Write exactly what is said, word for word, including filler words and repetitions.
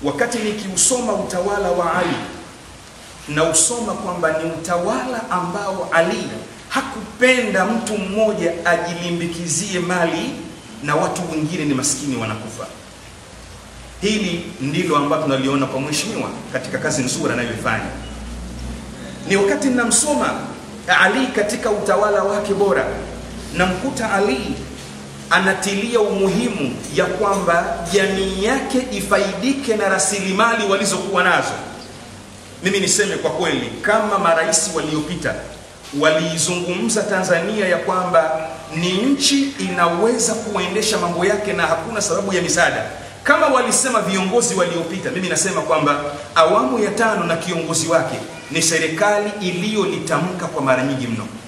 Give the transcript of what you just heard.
wakati nikiusoma utawala wa Ali na usoma kwamba ni utawala ambao Ali hakupenda mtu mmoja ajilimbikizie mali na watu wengine ni maskini wanakufa. Hili ndilo ambalo tunaliona kwa mheshimiwa katika kazi nzuri anayoifanya. Ni wakati ninamsoma Ali katika utawala wake bora, namkuta Ali anatilia umuhimu ya kwamba jamii yake ifaidike na rasilimali walizokuwa nazo. Mimi niseme kwa kweli, kama marais waliopita waliizungumza Tanzania ya kwamba ni nchi inaweza kuendesha mambo yake na hakuna sababu ya misaada, kama walisema viongozi waliopita, mimi nasema kwamba awamu ya tano na kiongozi wake ni serikali iliyolitamka kwa mara nyingi mno.